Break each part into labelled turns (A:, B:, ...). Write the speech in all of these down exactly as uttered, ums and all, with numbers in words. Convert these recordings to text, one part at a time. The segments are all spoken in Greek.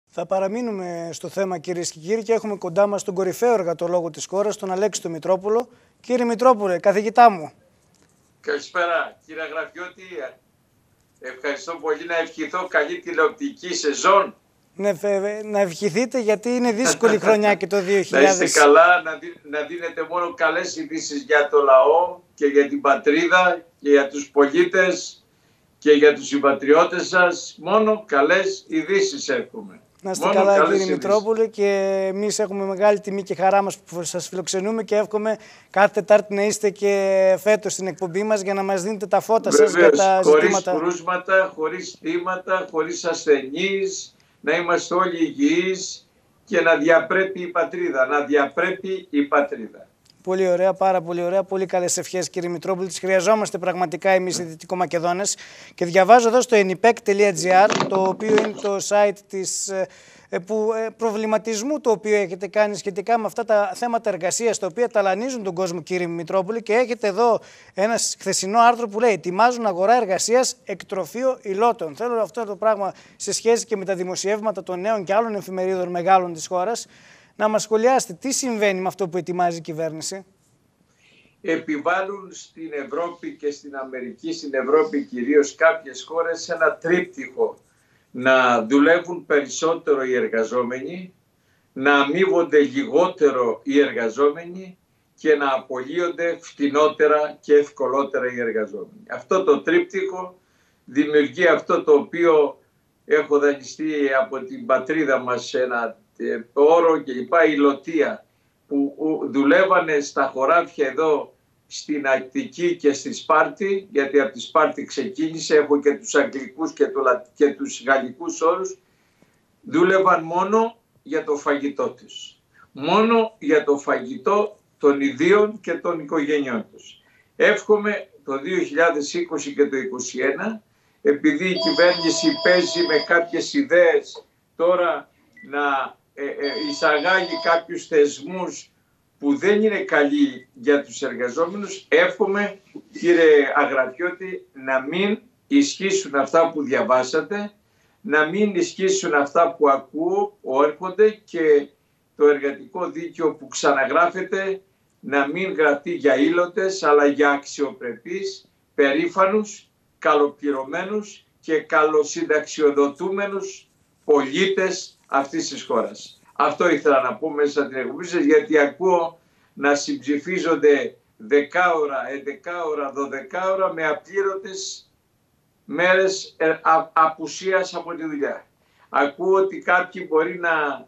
A: Θα παραμείνουμε στο θέμα, κυρίες και κύριοι, και έχουμε κοντά μας τον κορυφαίο εργατολόγο της χώρας, τον Αλέξη τον Μητρόπουλο. Κύριε Μητρόπουλε, καθηγητά μου.
B: Καλησπέρα, κύριε Γραφιώτη. Ευχαριστώ πολύ, να ευχηθώ καλή τηλεοπτική σεζόν.
A: Ναι, να ευχηθείτε, γιατί είναι δύσκολη χρονιά και το δύο χιλιάδες.
B: Να είστε καλά, να, δι, να δίνετε μόνο καλές ειδήσεις για το λαό και για την πατρίδα και για τους πολίτες και για τους συμπατριώτες σας. Μόνο καλές ειδήσεις εύχομαι.
A: Να είστε καλά, κύριε Μητρόπουλε, και εμείς έχουμε μεγάλη τιμή και χαρά μας που σας φιλοξενούμε και εύχομαι κάθε Τετάρτη να είστε και φέτος στην εκπομπή μας για να μας δίνετε τα φώτα σας για τα
B: χωρίς
A: ζητήματα.
B: Χωρίς κρούσματα, χωρίς θύματα, χωρίς ασθενείς, να είμαστε όλοι υγιείς και να διαπρέπει η πατρίδα, να διαπρέπει η πατρίδα.
A: Πολύ ωραία, πάρα πολύ ωραία. Πολύ καλές ευχές, κύριε Μητρόπουλε. Τις χρειαζόμαστε πραγματικά εμείς οι Δυτικομακεδόνες. Και διαβάζω εδώ στο ενιπεκ τελεία τζι άρ, το οποίο είναι το site της, που, προβληματισμού το οποίο έχετε κάνει σχετικά με αυτά τα θέματα εργασίας, τα οποία ταλανίζουν τον κόσμο, κύριε Μητρόπουλε. Και έχετε εδώ ένα χθεσινό άρθρο που λέει: ετοιμάζουν αγορά εργασίας εκτροφείο υλότων. Θέλω αυτό το πράγμα σε σχέση και με τα δημοσιεύματα των νέων και άλλων εφημερίδων μεγάλων της χώρας να μας σχολιάσετε τι συμβαίνει με αυτό που ετοιμάζει η κυβέρνηση.
B: Επιβάλλουν στην Ευρώπη και στην Αμερική, στην Ευρώπη κυρίως κάποιες χώρες, ένα τρίπτυχο: να δουλεύουν περισσότερο οι εργαζόμενοι, να αμείβονται λιγότερο οι εργαζόμενοι και να απολύονται φτηνότερα και ευκολότερα οι εργαζόμενοι. Αυτό το τρίπτυχο δημιουργεί αυτό το οποίο έχω δανειστεί από την πατρίδα μας σε ένα όρο και λοιπά, η λωτία, που δουλεύανε στα χωράφια εδώ στην Αττική και στη Σπάρτη, γιατί από τη Σπάρτη ξεκίνησε, έχω και τους αγγλικούς και, το, και τους γαλλικούς όρους, δούλευαν μόνο για το φαγητό τους. Μόνο για το φαγητό των ιδίων και των οικογενειών τους. Εύχομαι το δύο χιλιάδες είκοσι και το είκοσι ένα, επειδή η κυβέρνηση παίζει με κάποιες ιδέες τώρα να εισαγάγει κάποιους θεσμούς που δεν είναι καλοί για τους εργαζόμενους, εύχομαι, κύριε Αγραφιώτη, να μην ισχύσουν αυτά που διαβάσατε, να μην ισχύσουν αυτά που ακούω, έρχονται, και το εργατικό δίκαιο που ξαναγράφεται να μην γραφτεί για ήλωτες, αλλά για αξιοπρεπείς, περήφανους, καλοπληρωμένους και καλοσυνταξιοδοτούμενους πολίτες αυτής της χώρας. Αυτό ήθελα να πω μέσα στην εκπομπή σας, γιατί ακούω να συμψηφίζονται δέκα ώρα, έντεκα ώρα, δώδεκα ώρα με απλήρωτες μέρες απουσίας από τη δουλειά. Ακούω ότι κάποιοι μπορεί να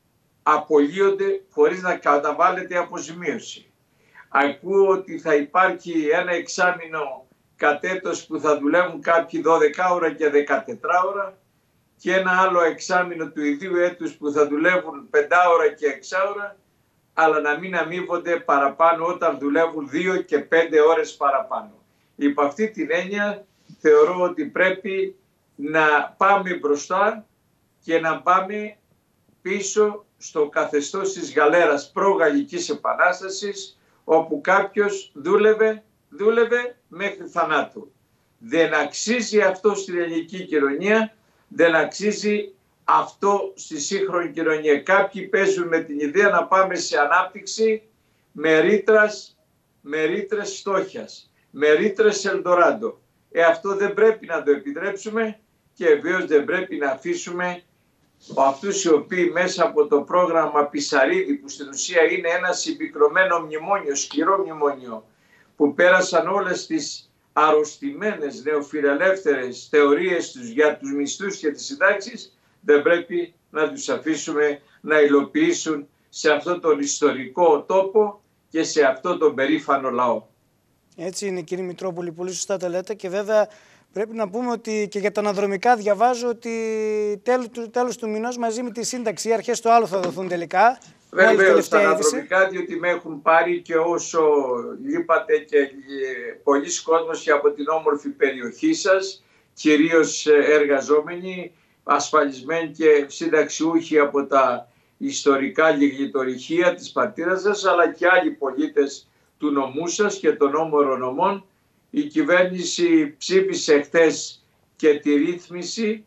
B: απολύονται χωρίς να καταβάλλεται αποζημίωση. Ακούω ότι θα υπάρχει ένα εξάμηνο κατέτος που θα δουλεύουν κάποιοι δώδεκα ώρα και δεκατέσσερα ώρα και ένα άλλο εξάμηνο του ιδίου έτους που θα δουλεύουν πέντε ώρα και έξι ώρα, αλλά να μην αμείβονται παραπάνω όταν δουλεύουν δύο και πέντε ώρες παραπάνω. Υπό αυτή την έννοια θεωρώ ότι πρέπει να πάμε μπροστά και να πάμε πίσω στο καθεστώς της γαλέρας προ-Γαλλικής Επανάστασης, όπου κάποιος δούλευε, δούλευε μέχρι θανάτου. Δεν αξίζει αυτό στην ελληνική κοινωνία, δεν αξίζει αυτό στη σύγχρονη κοινωνία. Κάποιοι παίζουν με την ιδέα να πάμε σε ανάπτυξη με ρήτρας, με ρήτρες φτώχειας, με ρήτρες Ελντοράντο. Ε, αυτό δεν πρέπει να το επιτρέψουμε και βεβαίως δεν πρέπει να αφήσουμε αυτούς οι οποίοι μέσα από το πρόγραμμα Πισαρίδη, που στην ουσία είναι ένα συμπυκνωμένο μνημόνιο, σκληρό μνημόνιο, που πέρασαν όλες τις αρρωστημένες νεοφιλελεύθερες θεωρίες τους για τους μισθούς και τις συντάξεις, δεν πρέπει να τους αφήσουμε να υλοποιήσουν σε αυτόν τον ιστορικό τόπο και σε αυτόν τον περήφανο λαό.
A: Έτσι είναι, κύριε Μητρόπουλη, πολύ σωστά το λέτε, και βέβαια πρέπει να πούμε ότι και για τα αναδρομικά διαβάζω ότι τέλος του, τέλος του μηνός μαζί με τη σύνταξη οι αρχές του άλλου θα δοθούν τελικά.
B: Βεβαίως τα αναδρομικά, διότι με έχουν πάρει και όσο λείπατε και πολλοί κόσμος και από την όμορφη περιοχή σας, κυρίως εργαζόμενοι, ασφαλισμένοι και συνταξιούχοι από τα ιστορικά λιγνητορυχεία της πατρίδας σας, αλλά και άλλοι πολίτες του νομού σας και των όμορων νομών. Η κυβέρνηση ψήφισε χτες και τη ρύθμιση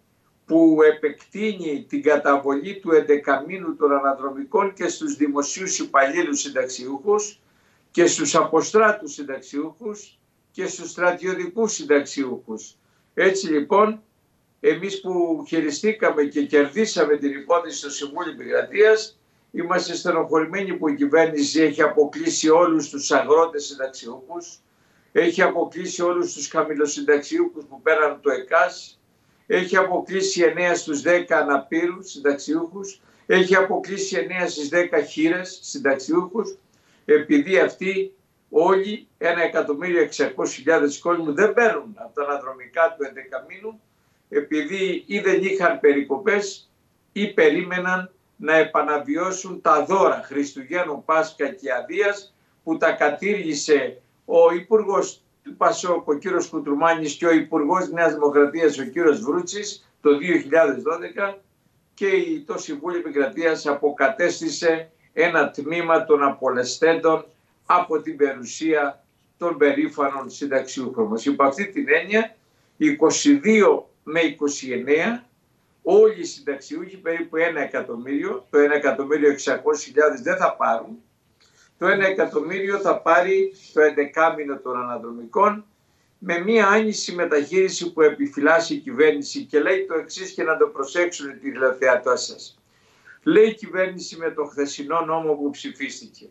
B: που επεκτείνει την καταβολή του εντεκαμήνου των αναδρομικών και στους δημοσίους υπαλλήλους συνταξιούχους και στους αποστράτους συνταξιούχους και στους στρατιωτικούς συνταξιούχους. Έτσι λοιπόν, εμείς που χειριστήκαμε και κερδίσαμε την υπόθεση στο Συμβούλιο Επικρατείας, είμαστε στενοχωρημένοι που η κυβέρνηση έχει αποκλείσει όλους τους αγρότες συνταξιούχους, έχει αποκλείσει όλους τους χαμηλοσυνταξιούχους που πέραν το ΕΚΑΣ, έχει αποκλείσει εννέα στους δέκα αναπήρους συνταξιούχους, έχει αποκλείσει εννέα στις δέκα χήρες συνταξιούχους, επειδή αυτοί όλοι, ένα εκατομμύριο εξακόσιες χιλιάδες κόσμου, δεν παίρνουν από τα αναδρομικά του ενδεκαμήνου, επειδή ή δεν είχαν περικοπές ή περίμεναν να επαναβιώσουν τα δώρα Χριστουγέννων, Πάσχα και Αδείας που τα κατήργησε ο Υπουργός του Πασόκ, ο κύριος Κουτρουμάνης, και ο Υπουργός Νέας Δημοκρατίας, ο κύριος Βρούτσης, το δύο χιλιάδες δώδεκα, και το Συμβούλιο Επικρατείας αποκατέστησε ένα τμήμα των απολεσθέντων από την περιουσία των περήφανων συνταξιούχων μας. Υπό αυτή την έννοια, είκοσι δύο με είκοσι εννέα, όλοι οι συνταξιούχοι, περίπου ένα εκατομμύριο, το ένα εκατομμύριο εξακόσιες χιλιάδες δεν θα πάρουν, το ένα εκατομμύριο θα πάρει το ενδεκάμηνο των αναδρομικών, με μία άνηση μεταχείριση που επιφυλάσσει η κυβέρνηση, και λέει το εξής, και να το προσέξουν οι τηλεθεατές σας. Λέει η κυβέρνηση με το χθεσινό νόμο που ψηφίστηκε: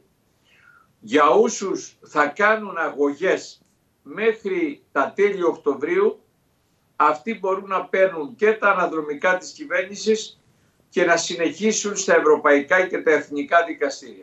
B: για όσους θα κάνουν αγωγές μέχρι τα τέλη Οκτωβρίου, αυτοί μπορούν να παίρνουν και τα αναδρομικά της κυβέρνησης και να συνεχίσουν στα ευρωπαϊκά και τα εθνικά δικαστήρια.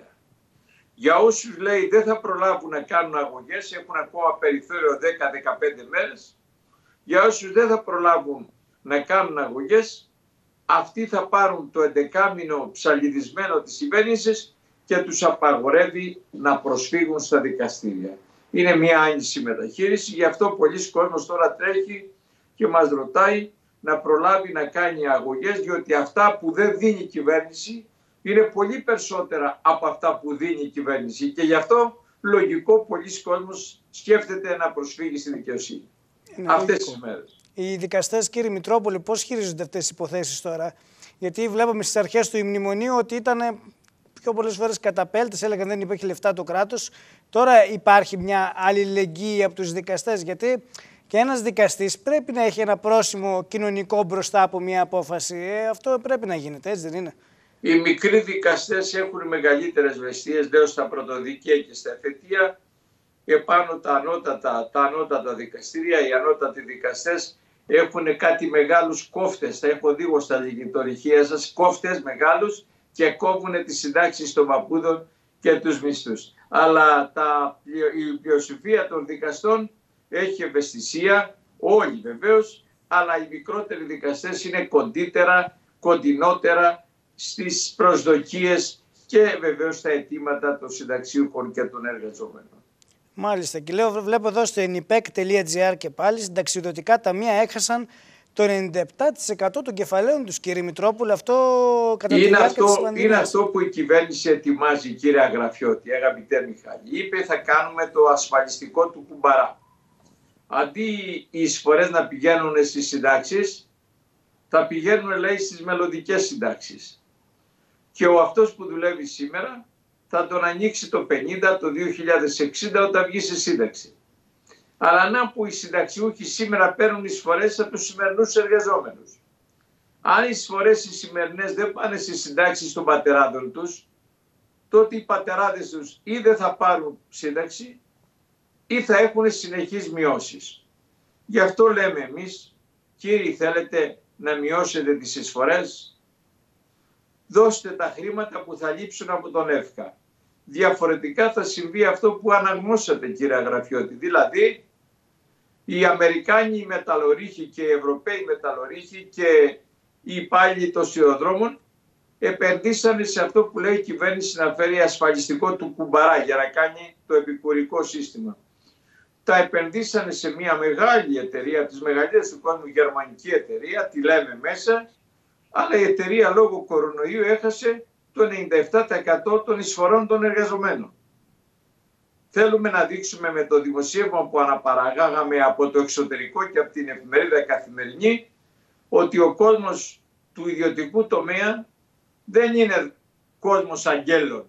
B: Για όσους, λέει, δεν θα προλάβουν να κάνουν αγωγές, έχουν ακόμα περιθώριο δέκα με δεκαπέντε μέρες, για όσους δεν θα προλάβουν να κάνουν αγωγές, αυτοί θα πάρουν το ενδεκάμηνο ψαλιδισμένο της κυβέρνησης και τους απαγορεύει να προσφύγουν στα δικαστήρια. Είναι μια άνηση μεταχείριση, γι' αυτό πολλοί κόσμος τώρα τρέχει και μας ρωτάει να προλάβει να κάνει αγωγές, διότι αυτά που δεν δίνει η κυβέρνηση είναι πολύ περισσότερα από αυτά που δίνει η κυβέρνηση, και γι' αυτό λογικό πολλοί κόσμος σκέφτεται να προσφύγει στη δικαιοσύνη αυτές τις μέρες.
A: Οι δικαστές, κύριε Μητρόπουλε, πώς χειρίζονται αυτές τις υποθέσεις τώρα? Γιατί βλέπαμε στις αρχές του μνημονίου ότι ήταν πιο πολλές φορές καταπέλτες, έλεγαν δεν υπήρχε λεφτά το κράτος. Τώρα υπάρχει μια αλληλεγγύη από τους δικαστές, γιατί και ένας δικαστής πρέπει να έχει ένα πρόσημο κοινωνικό μπροστά από μια απόφαση. Ε, αυτό πρέπει να γίνεται, έτσι δεν είναι?
B: Οι μικροί δικαστές έχουν μεγαλύτερες βεστίες, λέω, στα πρωτοδικαία και στα εφετεία. Επάνω τα ανώτατα, τα ανώτατα δικαστήρια, οι ανώτατοι δικαστές έχουν κάτι μεγάλους κόφτες. Τα έχω δει εγώ στα λιγνητορυχεία σας, κόφτες μεγάλους, και κόβουν τις συντάξεις των παππούδων και τους μισθούς. Αλλά τα, η πλειοψηφία των δικαστών έχει ευαισθησία, όλοι βεβαίως, αλλά οι μικρότεροι δικαστές είναι κοντύτερα, κοντινότερα στις προσδοκίες και βεβαίως στα αιτήματα των συνταξιούχων και των εργαζομένων.
A: Μάλιστα. Και λέω, βλέπω εδώ στο ενιπεκ τελεία τζι άρ και πάλι, συνταξιδοτικά ταμεία έχασαν το ενενήντα επτά τοις εκατό των κεφαλαίων τους, κύριε Μητρόπουλε. Αυτό κατά τη διάρκεια της πανδημίας. Είναι αυτό
B: που η κυβέρνηση ετοιμάζει, κύριε Αγραφιώτη, αγαπητέ Μιχάλη. Είπε θα κάνουμε το ασφαλιστικό του κουμπαρά. Αντί οι εισφορές να πηγαίνουν στις συντάξεις, θα πηγαίνουν, λέει, στις μελλοντικές συντάξεις. Και ο αυτός που δουλεύει σήμερα θα τον ανοίξει το πενήντα, το δύο χιλιάδες εξήντα, όταν βγει σε σύνταξη. Αλλά να που οι συνταξιούχοι σήμερα παίρνουν εισφορές από τους σημερινούς εργαζόμενους. Αν οι εισφορές οι σημερινές δεν πάνε στις συντάξεις των πατεράδων τους, τότε οι πατεράδες τους ή δεν θα πάρουν σύνταξη ή θα έχουν συνεχείς μειώσεις. Γι' αυτό λέμε εμείς, κύριοι, θέλετε να μειώσετε τις εισφορές, δώστε τα χρήματα που θα λείψουν από τον ΕΦΚΑ. Διαφορετικά θα συμβεί αυτό που αναγνώσατε, κύριε Αγραφιώτη. Δηλαδή, οι Αμερικάνοι μεταλλορύχοι και οι Ευρωπαίοι μεταλλορύχοι και οι υπάλληλοι των σιδηροδρόμων επενδύσανε σε αυτό που λέει η κυβέρνηση να φέρει ασφαλιστικό του κουμπαρά για να κάνει το επικουρικό σύστημα. Τα επενδύσανε σε μια μεγάλη εταιρεία, από τις μεγαλύτερες του κόσμου, γερμανική εταιρεία, τη λέμε μέσα, αλλά η εταιρεία λόγω κορονοϊού έχασε το ενενήντα επτά τοις εκατό των εισφορών των εργαζομένων. Θέλουμε να δείξουμε με το δημοσίευμα που αναπαραγάγαμε από το εξωτερικό και από την εφημερίδα Καθημερινή ότι ο κόσμος του ιδιωτικού τομέα δεν είναι κόσμος αγγέλων,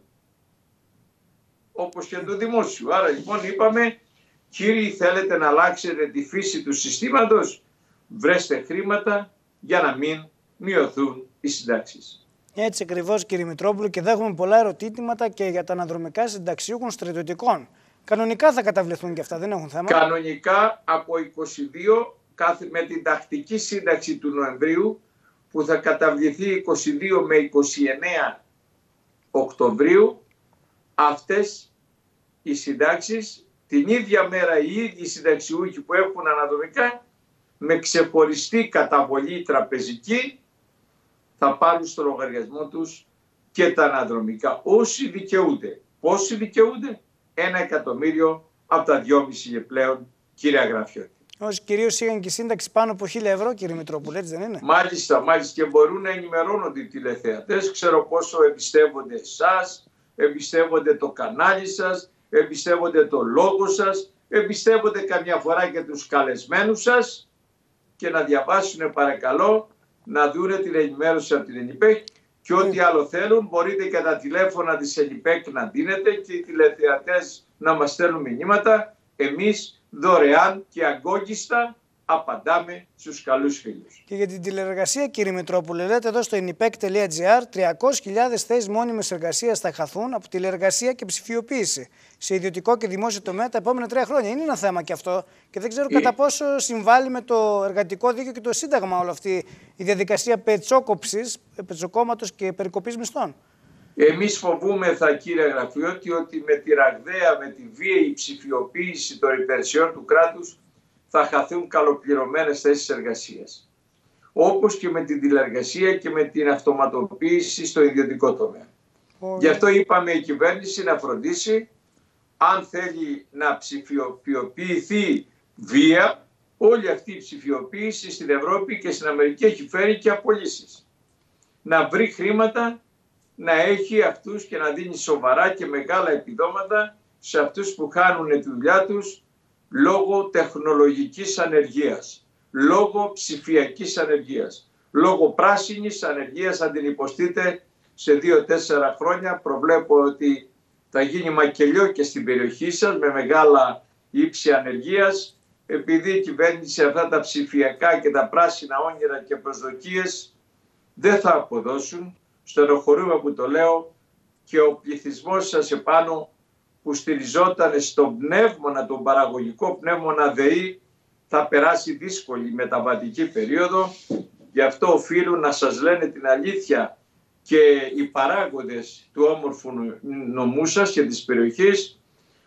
B: όπως και του δημόσιου. Άρα λοιπόν είπαμε, κύριοι, θέλετε να αλλάξετε τη φύση του συστήματος, βρέστε χρήματα για να μην μειωθούν οι συντάξεις.
A: Έτσι ακριβώς, κύριε Μητρόπουλο, και θα έχουμε πολλά ερωτήματα και για τα αναδρομικά συνταξιούχων στρατιωτικών. Κανονικά θα καταβληθούν και αυτά, δεν έχουν θέμα.
B: Κανονικά από είκοσι δύο με την τακτική σύνταξη του Νοεμβρίου, που θα καταβληθεί είκοσι δύο με είκοσι εννέα Οκτωβρίου, αυτές οι συντάξεις την ίδια μέρα οι ίδιοι συνταξιούχοι που έχουν αναδρομικά με ξεχωριστή καταβολή τραπεζική θα πάρουν στο λογαριασμό τους και τα αναδρομικά. Όσοι δικαιούνται. Πόσοι δικαιούνται? Ένα εκατομμύριο από τα δυόμισι και πλέον, κύριε Αγραφιώτη.
A: Όσοι κυρίως είχαν και σύνταξη πάνω από χίλια ευρώ, κύριε Μητρόπουλο, έτσι δεν είναι?
B: Μάλιστα, μάλιστα, και μπορούν να ενημερώνονται οι τηλεθεατές. Ξέρω πόσο εμπιστεύονται εσάς, εμπιστεύονται το κανάλι σας, εμπιστεύονται το λόγο σας, εμπιστεύονται καμιά φορά και τους καλεσμένους σας, και να διαβάσουν παρακαλώ, να δούνε την ενημέρωση από την ΕΝΙΠΕΚ, και ό,τι άλλο θέλουν μπορείτε και τα τηλέφωνα της ΕΝΙΠΕΚ να δίνετε και οι τηλεθεατές να μας στέλνουν μηνύματα. Εμείς δωρεάν και αγκόγιστα απαντάμε στους καλούς φίλους.
A: Και για την τηλεργασία, κύριε Μητρόπουλε, λέτε εδώ στο ενιπεκ τελεία τζι άρ τριακόσιες χιλιάδες θέσεις μόνιμης εργασίας θα χαθούν από τηλεργασία και ψηφιοποίηση σε ιδιωτικό και δημόσιο τομέα τα επόμενα τρία χρόνια. Είναι ένα θέμα και αυτό, και δεν ξέρω κατά πόσο συμβάλλει με το εργατικό δίκαιο και το Σύνταγμα όλη αυτή η διαδικασία πετσόκοψης, πετσοκόμματος και περικοπής μισθών.
B: Εμείς φοβούμεθα, κύριε Αγραφιώτη, ότι με τη ραγδαία, με τη βίαιη ψηφιοποίηση των υπηρεσιών του κράτους θα χαθούν καλοπληρωμένες θέσεις εργασίας. Όπως και με την τηλεργασία και με την αυτοματοποίηση στο ιδιωτικό τομέα. Oh. Γι' αυτό είπαμε η κυβέρνηση να φροντίσει, αν θέλει να ψηφιοποιηθεί βία, όλη αυτή η ψηφιοποίηση στην Ευρώπη και στην Αμερική έχει φέρει και απολύσεις. Να βρει χρήματα, να έχει αυτούς και να δίνει σοβαρά και μεγάλα επιδόματα σε αυτούς που χάνουν τη δουλειά τους λόγω τεχνολογικής ανεργίας, λόγω ψηφιακής ανεργίας, λόγω πράσινης ανεργίας. Αν την υποστείτε σε δύο τέσσερα χρόνια, προβλέπω ότι θα γίνει μακελιό και στην περιοχή σας με μεγάλα ύψη ανεργίας, επειδή η κυβέρνηση αυτά τα ψηφιακά και τα πράσινα όνειρα και προσδοκίες δεν θα αποδώσουν. Στενοχωρούμε που το λέω, και ο πληθυσμός σας επάνω που στηριζόταν στον πνεύμονα, τον παραγωγικό πνεύμονα ΔΕΗ, θα περάσει δύσκολη μεταβατική περίοδο. Γι' αυτό οφείλουν να σας λένε την αλήθεια και οι παράγοντες του όμορφου νομού σας και της περιοχής,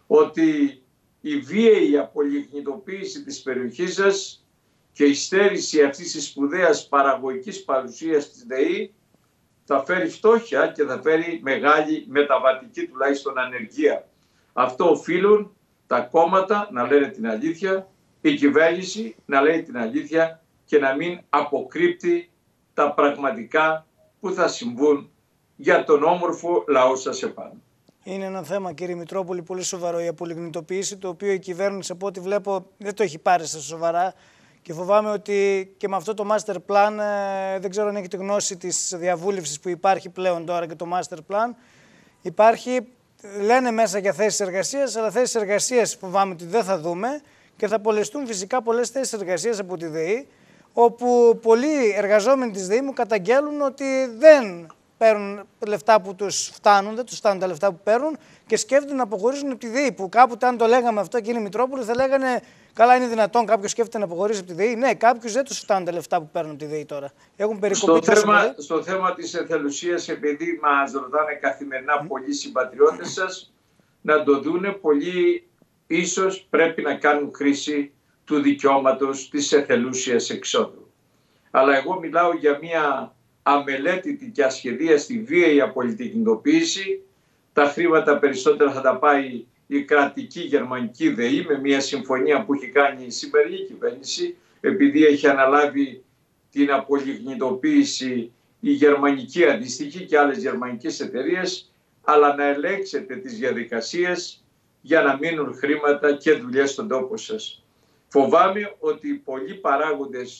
B: ότι η βίαιη απολιγνητοποίηση της περιοχής σας και η στέρηση αυτής της σπουδαίας παραγωγικής παρουσίας της ΔΕΗ θα φέρει φτώχεια και θα φέρει μεγάλη μεταβατική τουλάχιστον ανεργία. Αυτό οφείλουν τα κόμματα να λένε την αλήθεια, η κυβέρνηση να λέει την αλήθεια και να μην αποκρύπτει τα πραγματικά που θα συμβούν για τον όμορφο λαό σας επάνω.
A: Είναι ένα θέμα, κύριε Μητρόπουλη, πολύ σοβαρό, η απολιγνητοποίηση, το οποίο η κυβέρνηση, από ό,τι βλέπω, δεν το έχει πάρει στα σοβαρά. Και φοβάμαι ότι και με αυτό το master plan, δεν ξέρω αν έχετε γνώση της διαβούλευσης που υπάρχει πλέον τώρα και το master plan, υπάρχει, λένε μέσα για θέσεις εργασίας, αλλά θέσεις εργασίας φοβάμαι ότι δεν θα δούμε, και θα απολεστούν φυσικά πολλές θέσεις εργασίας από τη ΔΕΗ, όπου πολλοί εργαζόμενοι της ΔΕΗ μου καταγγέλουν ότι δεν παίρνουν λεφτά που τους φτάνουν, δεν τους φτάνουν τα λεφτά που παίρνουν και σκέφτονται να αποχωρήσουν από τη ΔΕΗ. Που κάποτε, αν το λέγαμε αυτό, κύριε Μητρόπουλο, θα λέγανε καλά, είναι δυνατόν κάποιος σκέφτεται να αποχωρήσει από τη ΔΕΗ? Ναι, κάποιους δεν τους φτάνουν τα λεφτά που παίρνουν από τη ΔΕΗ τώρα. Έχουν περικοπεί
B: στο, θέμα, στο θέμα της εθελουσίας, επειδή μας ρωτάνε καθημερινά mm. πολλοί συμπατριώτες σας, να το δούνε, πολλοί ίσως πρέπει να κάνουν χρήση του δικαιώματος της εθελούσιας εξόδου. Αλλά εγώ μιλάω για μια αμελέτητη και ασχεδίαστη βίαιη απολιγνητοποίηση. Τα χρήματα περισσότερα θα τα πάει η κρατική γερμανική ΔΕΗ με μια συμφωνία που έχει κάνει η σημερινή κυβέρνηση, επειδή έχει αναλάβει την απολιγνητοποίηση η γερμανική αντίστοιχη και άλλες γερμανικές εταιρείες, αλλά να ελέγξετε τις διαδικασίες για να μείνουν χρήματα και δουλειές στον τόπο σας. Φοβάμαι ότι πολλοί παράγοντες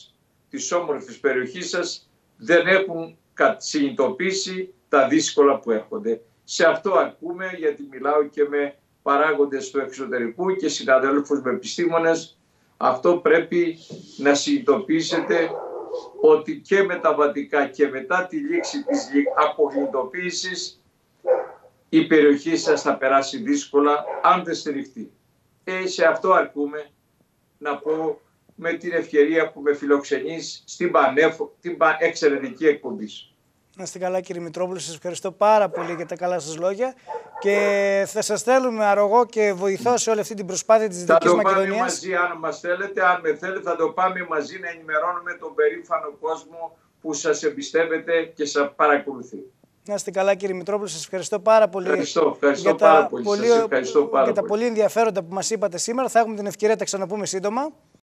B: της όμορφης περιοχής σας δεν έχουν συνειδητοποιήσει τα δύσκολα που έρχονται. Σε αυτό αρκούμε, γιατί μιλάω και με παράγοντες του εξωτερικού και συναδέλφους με επιστήμονες. Αυτό πρέπει να συνειδητοποιήσετε, ότι και μεταβατικά και μετά τη λήξη της απογλυντοποίησης η περιοχή σας θα περάσει δύσκολα αν δεν στηριχτεί. Ε, σε αυτό αρκούμε να πω με την ευκαιρία που με φιλοξενείς στην, πανέφο, την εξαιρετική εκπομπή.
A: Να είστε καλά, κύριε Μητρόπουλε, σας ευχαριστώ πάρα πολύ για τα καλά σας λόγια και θα σας θέλουμε αρρωγό και βοηθό σε όλη αυτή την προσπάθεια της Δυτικής Μακεδονίας.
B: Θα το πάμε μαζί αν μας θέλετε, αν με θέλετε θα το πάμε μαζί να ενημερώνουμε τον περήφανο κόσμο που σας εμπιστεύεται και σας παρακολουθεί.
A: Να είστε καλά, κύριε Μητρόπουλε, σας ευχαριστώ πάρα πολύ.
B: Ευχαριστώ, ευχαριστώ πάρα πολύ.
A: πολύ,
B: σας ευχαριστώ πάρα
A: για τα
B: πολύ.
A: πολύ ενδιαφέροντα που μας είπατε σήμερα. Θα έχουμε την ευκαιρία να τα ξαναπούμε σύντομα.